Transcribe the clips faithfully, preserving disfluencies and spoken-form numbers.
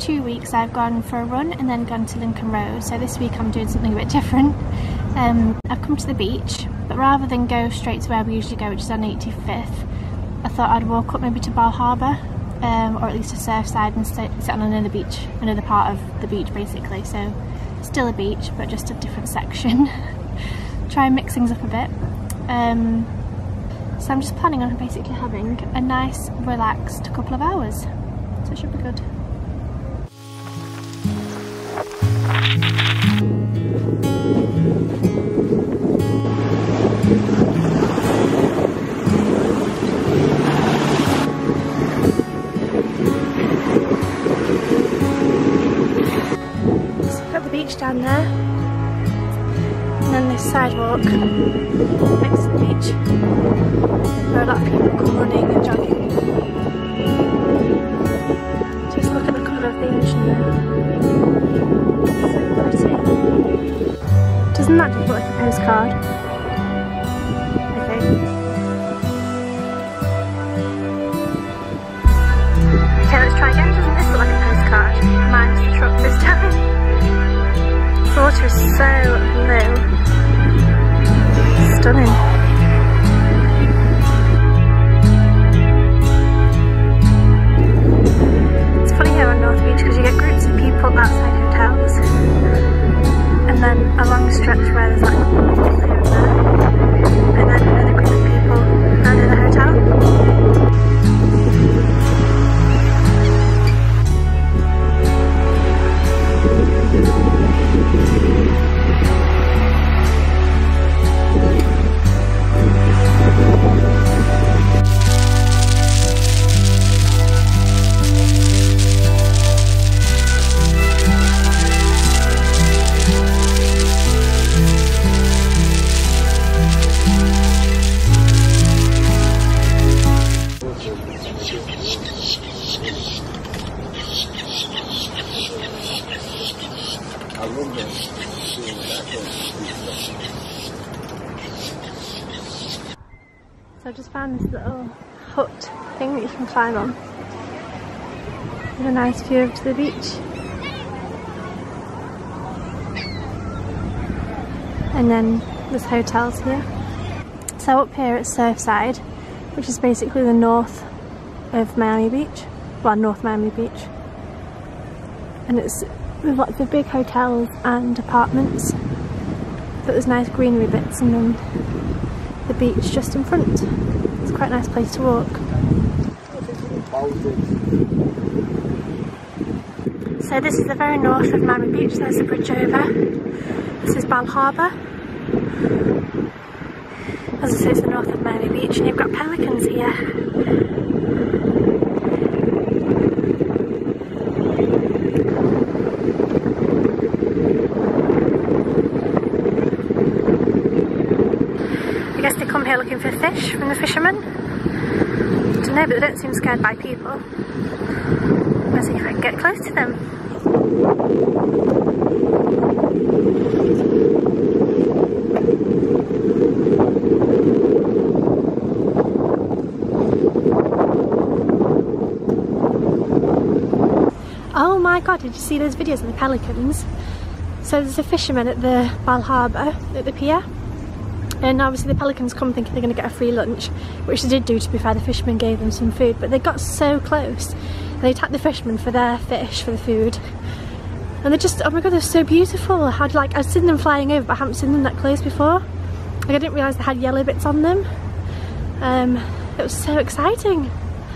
two weeks I've gone for a run and then gone to Lincoln Road, so this week I'm doing something a bit different. Um, I've come to the beach, but rather than go straight to where we usually go, which is on eighty-fifth, I thought I'd walk up maybe to Bal Harbour, um, or at least to Surfside, and sit, sit on another beach, another part of the beach basically, so still a beach but just a different section. Try and mix things up a bit. Um, so I'm just planning on basically having a nice relaxed couple of hours, so it should be good. So we've got the beach down there, and then this sidewalk next to the beach where a lot of people come running and jogging. Just look at the colour of the ocean there. So pretty. Doesn't that just look like a postcard? Okay. Okay, let's try again. Doesn't this look like a postcard? Mine's the truck this time. The water is so blue. Stunning. It's funny here on North Beach because you get groups of people outside hotels, and then a long stretch where there's like people here and there, and then another group of people down in the hotel. So I've just found this little hut thing that you can climb on with a nice view over to the beach. And then there's hotels here. So up here at Surfside, which is basically the north of Miami Beach, well, North Miami Beach, and it's with lots of big hotels and apartments, but there's nice greenery bits and then the beach just in front. It's quite a nice place to walk. So this is the very north of Miami Beach. There's a bridge over. This is Bal Harbour. As I say, it's the north of Miami Beach, and you've got pelicans here. I guess they come here looking for fish from the fishermen. I don't know, but they don't seem scared by people. Let's see if I can get close to them. Oh my god, did you see those videos of the pelicans? So there's a fisherman at the Bal Harbour, at the pier, and obviously the pelicans come thinking they're going to get a free lunch, which they did do, to be fair. The fisherman gave them some food, but they got so close and they attacked the fisherman for their fish, for the food, and they're just, oh my god, they're so beautiful. I'd like, I've seen them flying over, but I haven't seen them that close before. Like, I didn't realise they had yellow bits on them. Um, it was so exciting.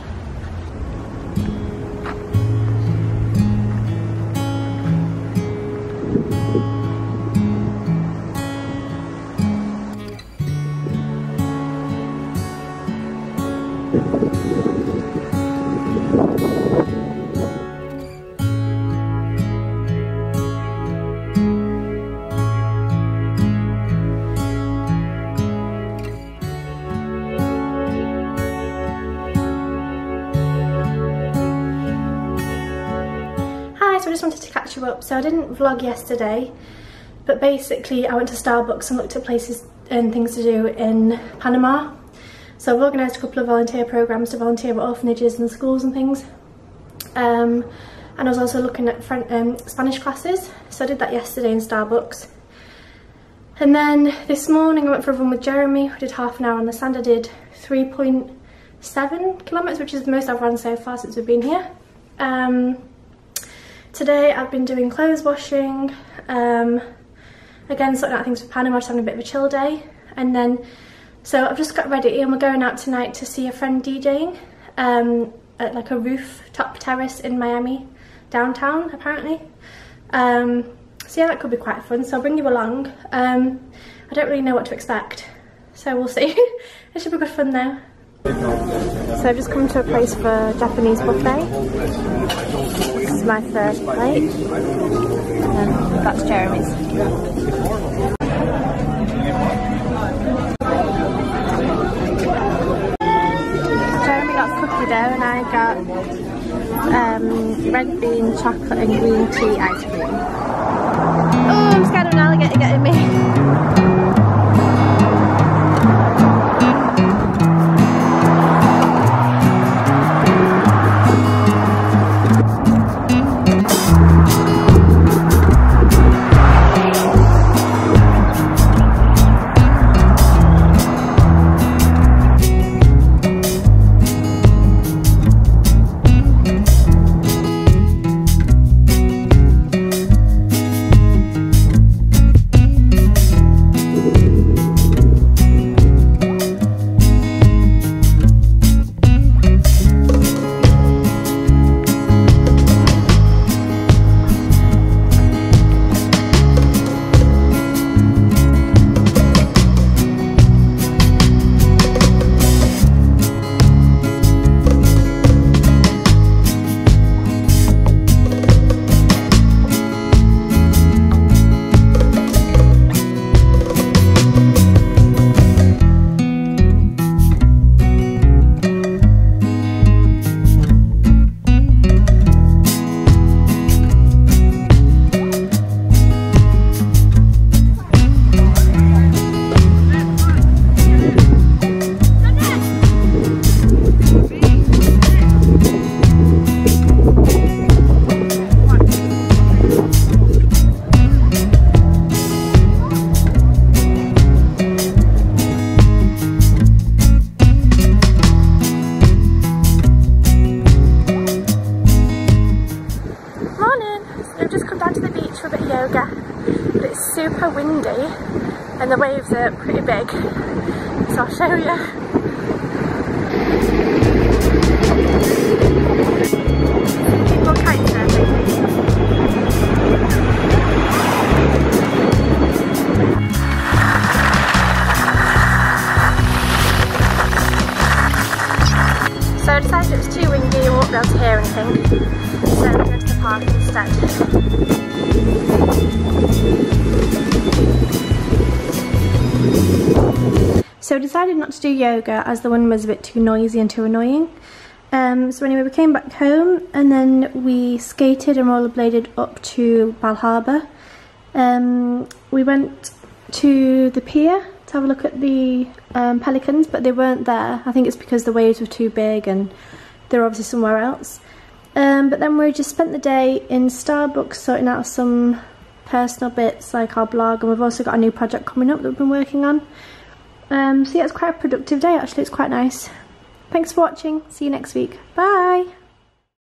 So I just wanted to catch you up. So I didn't vlog yesterday, but basically I went to Starbucks and looked at places and things to do in Panama. So I've organised a couple of volunteer programmes to volunteer at orphanages and schools and things. Um, and I was also looking at French, um, Spanish classes, so I did that yesterday in Starbucks. And then this morning I went for a run with Jeremy. We did half an hour on the sand. I did three point seven kilometres, which is the most I've run so far since we've been here. Um, today I've been doing clothes washing, um, again sorting out things for Panama, just having a bit of a chill day. And then, so I've just got ready and we're going out tonight to see a friend DJing um, at like a rooftop terrace in Miami, downtown apparently. Um, so yeah, that could be quite fun, so I'll bring you along. Um, I don't really know what to expect, so we'll see. It should be good fun though. So I've just come to a place for a Japanese buffet. This is my first plate, and that's Jeremy's. Jeremy got cookie dough and I got um, red bean, chocolate and green tea ice cream. Oh, I'm scared of an alligator getting me. But it's super windy and the waves are pretty big, so I'll show you. People kite surfing. So I decided it was too windy and won't be able to hear anything, so I'm going to the park instead. So I decided not to do yoga as the one was a bit too noisy and too annoying. Um, so anyway, we came back home and then we skated and rollerbladed up to Bal Harbour. Um, we went to the pier to have a look at the um, pelicans, but they weren't there. I think it's because the waves were too big and they're obviously somewhere else. Um, but then we just spent the day in Starbucks sorting out some personal bits like our blog, and we've also got a new project coming up that we've been working on. Um, so yeah, it's quite a productive day actually, it's quite nice. Thanks for watching, see you next week, bye!